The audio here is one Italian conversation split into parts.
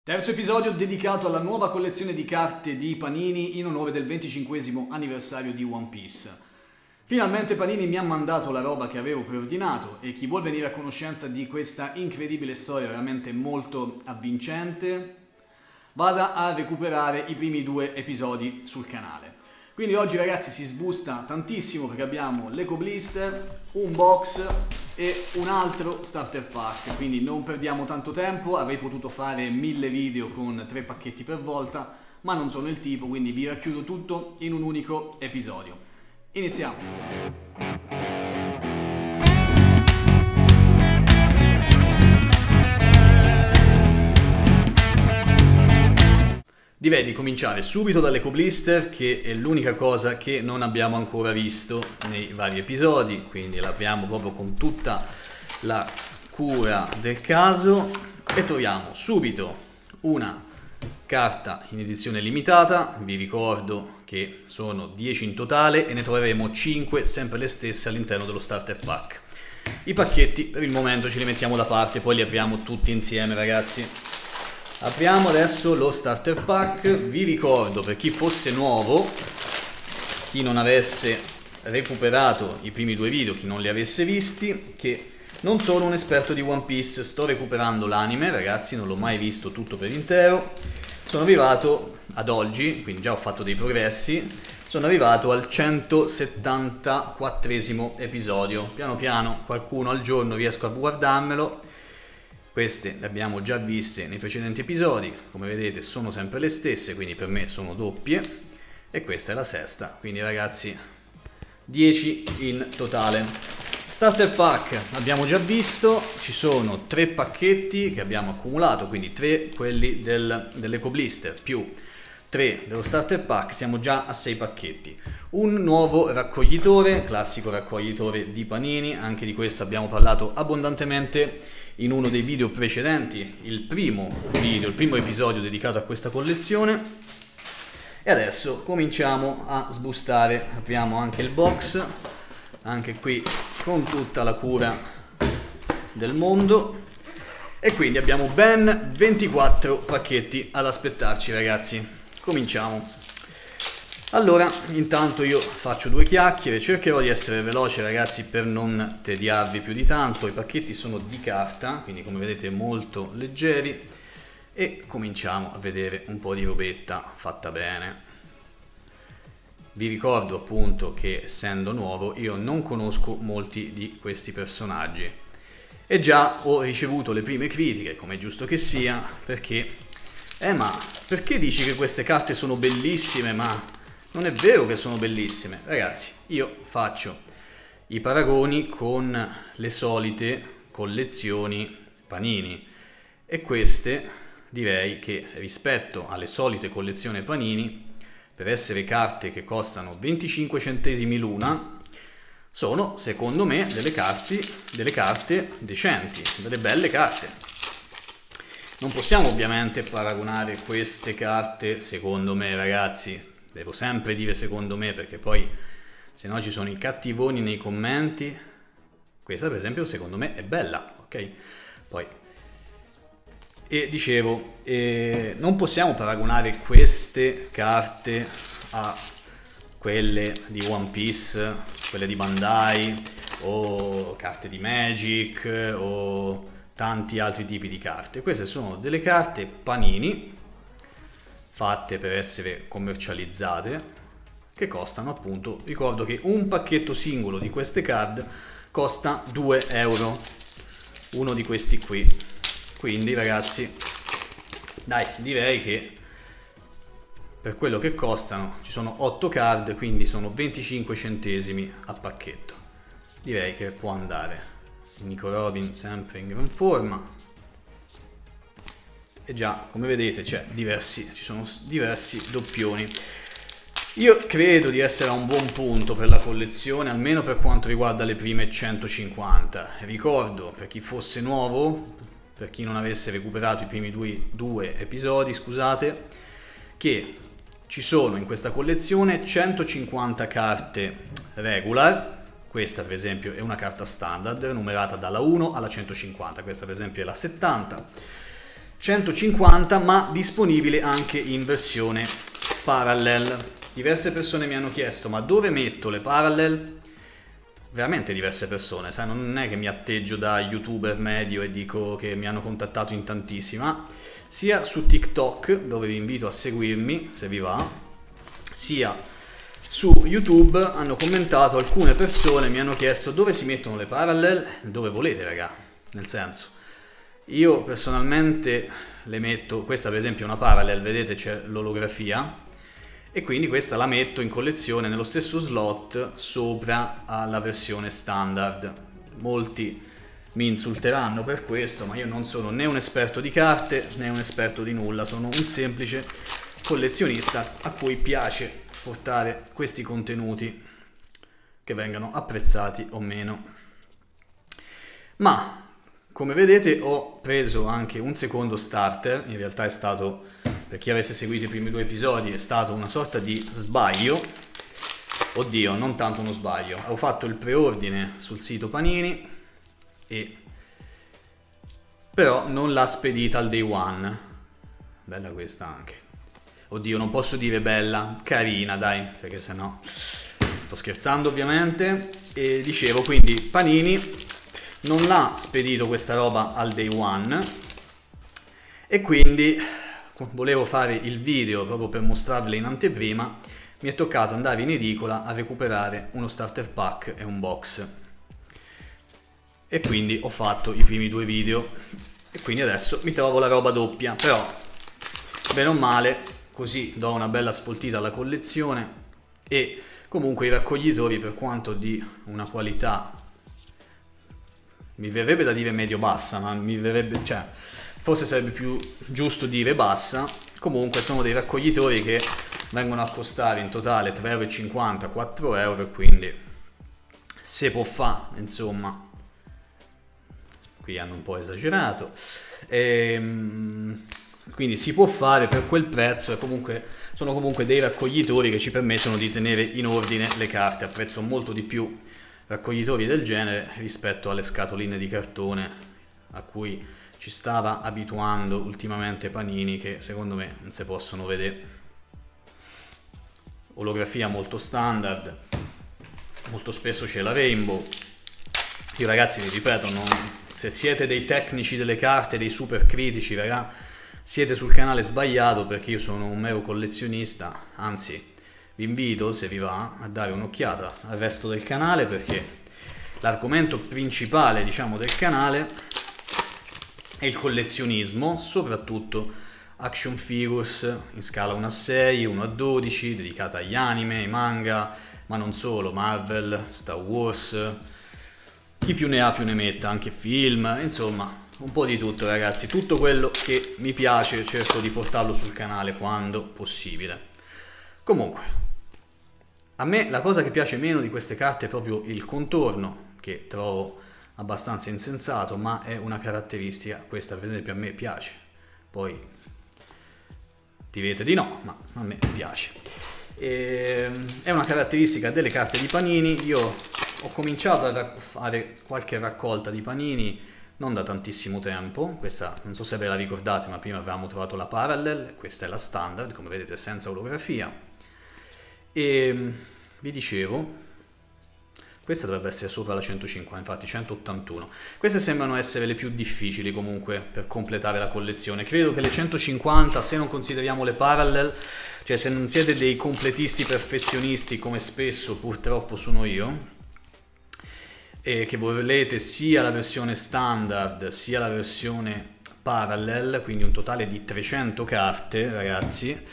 Terzo episodio dedicato alla nuova collezione di carte di Panini in onore del 25° anniversario di One Piece. Finalmente Panini mi ha mandato la roba che avevo preordinato e chi vuol venire a conoscenza di questa incredibile storia veramente molto avvincente vada a recuperare i primi 2 episodi sul canale. Quindi oggi ragazzi si sbusta tantissimo perché abbiamo l'Eco Blister, un box e un altro starter pack, quindi non perdiamo tanto tempo. Avrei potuto fare 1000 video con 3 pacchetti per volta, ma non sono il tipo, quindi vi racchiudo tutto in un unico episodio. Iniziamo! Direi di cominciare subito dall'Eco Blister, che è l'unica cosa che non abbiamo ancora visto nei vari episodi, quindi l'apriamo proprio con tutta la cura del caso e troviamo subito una carta in edizione limitata. Vi ricordo che sono 10 in totale e ne troveremo 5 sempre le stesse all'interno dello starter pack. I pacchetti per il momento ce li mettiamo da parte, poi li apriamo tutti insieme ragazzi. Apriamo adesso lo starter pack. Vi ricordo, per chi fosse nuovo, chi non avesse recuperato i primi 2 video, chi non li avesse visti, che non sono un esperto di One Piece, sto recuperando l'anime ragazzi, non l'ho mai visto tutto per intero. Sono arrivato ad oggi, quindi già ho fatto dei progressi, sono arrivato al 174esimo episodio. Piano piano, qualcuno al giorno riesco a guardarmelo. Queste le abbiamo già viste nei precedenti episodi, come vedete sono sempre le stesse, quindi per me sono doppie, e questa è la sesta, quindi ragazzi 10 in totale. Starter pack abbiamo già visto, ci sono 3 pacchetti che abbiamo accumulato, quindi 3 quelli dell'Eco Blister più 3 dello starter pack, siamo già a 6 pacchetti. Un nuovo raccoglitore, classico raccoglitore di Panini, anche di questo abbiamo parlato abbondantemente in uno dei video precedenti, il primo episodio dedicato a questa collezione. E adesso cominciamo a sbustare. Apriamo anche il box, anche qui con tutta la cura del mondo, e quindi abbiamo ben 24 pacchetti ad aspettarci ragazzi. Cominciamo. Allora, intanto io faccio 2 chiacchiere, cercherò di essere veloce ragazzi per non tediarvi più di tanto. I pacchetti sono di carta, quindi come vedete molto leggeri, e cominciamo a vedere un po' di robetta fatta bene. Vi ricordo appunto che essendo nuovo io non conosco molti di questi personaggi e già ho ricevuto le prime critiche, come è giusto che sia, perché ma perché dici che queste carte sono bellissime? Ma non è vero che sono bellissime. Ragazzi, io faccio i paragoni con le solite collezioni Panini e queste direi che rispetto alle solite collezioni Panini, per essere carte che costano 25 centesimi l'una, sono secondo me delle carte decenti, delle belle carte. Non possiamo ovviamente paragonare queste carte, secondo me ragazzi, devo sempre dire secondo me perché poi se no ci sono i cattivoni nei commenti. Questa per esempio secondo me è bella, ok? Poi dicevo, non possiamo paragonare queste carte a quelle di One Piece, quelle di Bandai o carte di Magic o tanti altri tipi di carte. Queste sono delle carte Panini fatte per essere commercializzate, che costano appunto, ricordo che un pacchetto singolo di queste card costa 2 euro, uno di questi qui. Quindi ragazzi, dai, direi che per quello che costano, ci sono 8 card, quindi sono 25 centesimi a pacchetto. Direi che può andare. Nico Robin sempre in gran forma. E già, come vedete, ci sono diversi doppioni. Io credo di essere a un buon punto per la collezione, almeno per quanto riguarda le prime 150. Ricordo, per chi fosse nuovo, per chi non avesse recuperato i primi due episodi, scusate, che ci sono in questa collezione 150 carte regular. Questa per esempio è una carta standard numerata dalla 1 alla 150, questa per esempio è la 70. 150, ma disponibile anche in versione parallel. Diverse persone mi hanno chiesto: ma dove metto le parallel? Veramente diverse persone, sai, non è che mi atteggio da youtuber medio e dico che mi hanno contattato in tantissimi, ma sia su TikTok, dove vi invito a seguirmi se vi va, sia su YouTube hanno commentato alcune persone, mi hanno chiesto dove si mettono le parallel, dove volete, raga, nel senso, io personalmente le metto, questa per esempio è una parallel, vedete c'è l'olografia, e quindi questa la metto in collezione nello stesso slot sopra alla versione standard. Molti mi insulteranno per questo, ma io non sono né un esperto di carte né un esperto di nulla, sono un semplice collezionista a cui piace portare questi contenuti che vengano apprezzati o meno. Ma come vedete ho preso anche un secondo starter, in realtà è stato, per chi avesse seguito i primi 2 episodi, è stato una sorta di sbaglio. Oddio, non tanto uno sbaglio. Ho fatto il preordine sul sito Panini e però non l'ha spedita al day one. Bella questa anche. Oddio, non posso dire bella, carina dai, perché sennò sto scherzando ovviamente. E dicevo, quindi Panini non l'ha spedito questa roba al day one e quindi volevo fare il video proprio per mostrarvela in anteprima. Mi è toccato andare in edicola a recuperare uno starter pack e un box e quindi ho fatto i primi 2 video e quindi adesso mi trovo la roba doppia, però bene o male così do una bella sfoltita alla collezione. E comunque i raccoglitori, per quanto di una qualità, mi verrebbe da dire medio-bassa, ma mi verrebbe, cioè, forse sarebbe più giusto dire bassa. Comunque sono dei raccoglitori che vengono a costare in totale 3,50 €, 4 €, quindi se può fare, insomma. Qui hanno un po' esagerato. Quindi si può fare per quel prezzo e comunque sono comunque dei raccoglitori che ci permettono di tenere in ordine le carte. Apprezzo molto di più raccoglitori del genere rispetto alle scatoline di cartone a cui ci stava abituando ultimamente Panini, che secondo me non si possono vedere. Olografia molto standard, molto spesso c'è la rainbow. Io ragazzi vi ripeto, se siete dei tecnici delle carte, dei super critici, raga, siete sul canale sbagliato, perché io sono un mero collezionista. Anzi, vi invito, se vi va, a dare un'occhiata al resto del canale, perché l'argomento principale, diciamo, del canale è il collezionismo, soprattutto action figures in scala 1:6, 1:12, dedicata agli anime, ai manga, ma non solo, Marvel, Star Wars, chi più ne ha più ne metta, anche film, insomma un po' di tutto ragazzi, tutto quello che mi piace cerco di portarlo sul canale quando possibile. Comunque, a me la cosa che piace meno di queste carte è proprio il contorno, che trovo abbastanza insensato, ma è una caratteristica, questa per esempio a me piace, poi direte di no, ma a me piace. È una caratteristica delle carte di Panini. Io ho cominciato a fare qualche raccolta di Panini non da tantissimo tempo, questa non so se ve la ricordate, ma prima avevamo trovato la parallel, questa è la standard, come vedete senza olografia, e vi dicevo, questa dovrebbe essere sopra la 150, infatti 181. Queste sembrano essere le più difficili comunque per completare la collezione. Credo che le 150, se non consideriamo le parallel, cioè se non siete dei completisti perfezionisti come spesso purtroppo sono io, e che volete sia la versione standard sia la versione parallel, quindi un totale di 300 carte ragazzi,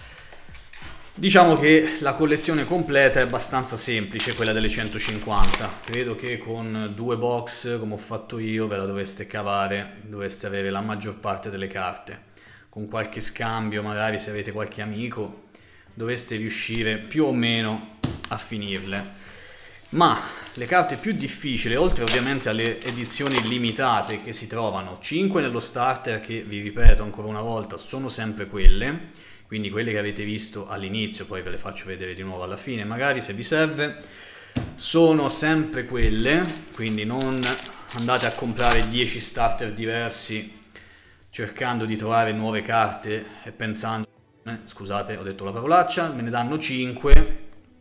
diciamo che la collezione completa è abbastanza semplice, quella delle 150. Credo che con 2 box come ho fatto io ve la dovreste cavare, dovreste avere la maggior parte delle carte. Con qualche scambio, magari se avete qualche amico, dovreste riuscire più o meno a finirle. Ma le carte più difficili, oltre ovviamente alle edizioni limitate che si trovano 5 nello starter, che vi ripeto ancora una volta sono sempre quelle, quindi quelle che avete visto all'inizio, poi ve le faccio vedere di nuovo alla fine magari se vi serve, sono sempre quelle, quindi non andate a comprare 10 starter diversi cercando di trovare nuove carte e pensando, scusate ho detto la parolaccia, me ne danno 5,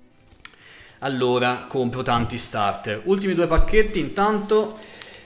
allora compro tanti starter. Ultimi 2 pacchetti intanto,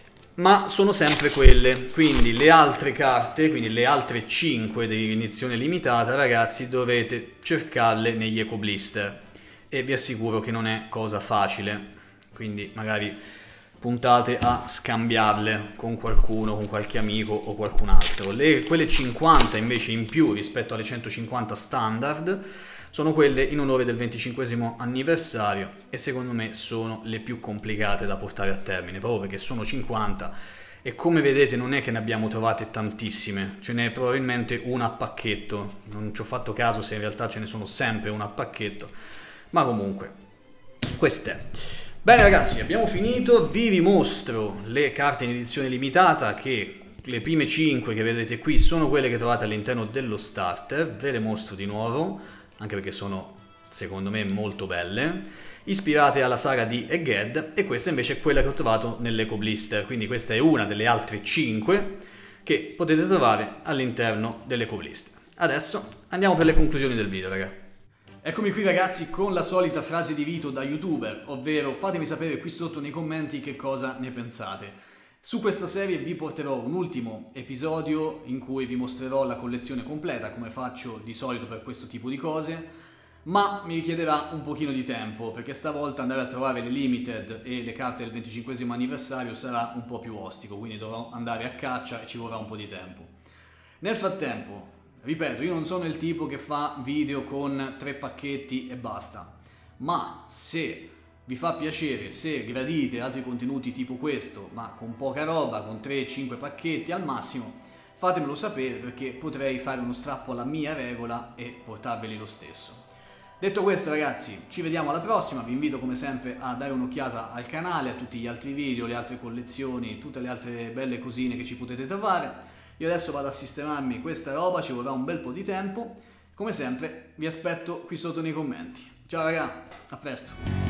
ma sono sempre quelle, quindi le altre carte, quindi le altre 5 di edizione limitata, ragazzi, dovete cercarle negli eco blister e vi assicuro che non è cosa facile, quindi magari puntate a scambiarle con qualcuno, con qualche amico o qualcun altro. Quelle 50 invece in più rispetto alle 150 standard sono quelle in onore del 25° anniversario e secondo me sono le più complicate da portare a termine, proprio perché sono 50 e come vedete non è che ne abbiamo trovate tantissime, ce n'è probabilmente una a pacchetto, non ci ho fatto caso se in realtà ce ne sono sempre una a pacchetto, ma comunque queste. Bene ragazzi, abbiamo finito, vi rimostro le carte in edizione limitata, che le prime 5 che vedete qui sono quelle che trovate all'interno dello starter, ve le mostro di nuovo, anche perché sono secondo me molto belle, ispirate alla saga di Egghead, e questa invece è quella che ho trovato nell'eco blister, quindi questa è una delle altre 5 che potete trovare all'interno dell'eco blister. Adesso andiamo per le conclusioni del video, ragazzi. Eccomi qui ragazzi con la solita frase di Vito da youtuber, ovvero fatemi sapere qui sotto nei commenti che cosa ne pensate. Su questa serie vi porterò un ultimo episodio in cui vi mostrerò la collezione completa, come faccio di solito per questo tipo di cose, ma mi richiederà un pochino di tempo, perché stavolta andare a trovare le limited e le carte del 25° anniversario sarà un po' più ostico, quindi dovrò andare a caccia e ci vorrà un po' di tempo. Nel frattempo, ripeto, io non sono il tipo che fa video con 3 pacchetti e basta, ma se vi fa piacere, se gradite altri contenuti tipo questo, ma con poca roba, con 3-5 pacchetti al massimo, fatemelo sapere perché potrei fare uno strappo alla mia regola e portarveli lo stesso. Detto questo ragazzi, ci vediamo alla prossima, vi invito come sempre a dare un'occhiata al canale, a tutti gli altri video, le altre collezioni, tutte le altre belle cosine che ci potete trovare. Io adesso vado a sistemarmi questa roba, ci vorrà un bel po' di tempo. Come sempre vi aspetto qui sotto nei commenti. Ciao raga, a presto!